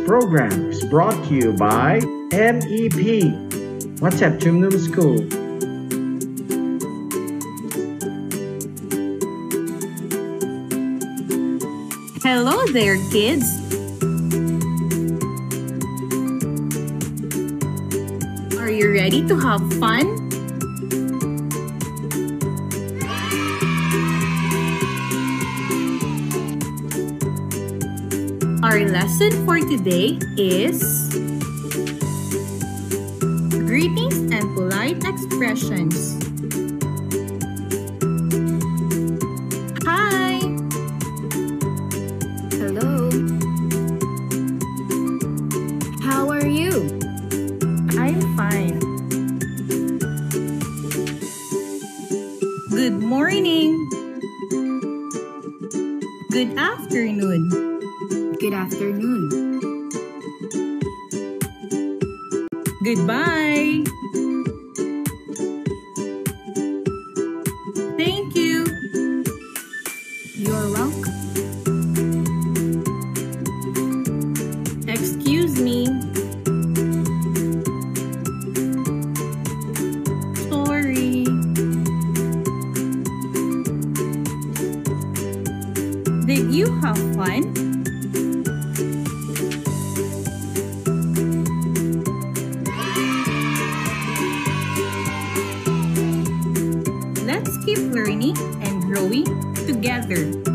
program is brought to you by MEP, Watset Chumnum School. Hello there, kids! Are you ready to have fun? Our lesson for today is greetings and polite expressions. Hi! Hello. How are you? I'm fine. Good morning. Good afternoon. Good afternoon. Goodbye. Thank you. You're welcome. Excuse me. Sorry. Did you have fun? Let's keep learning and growing together.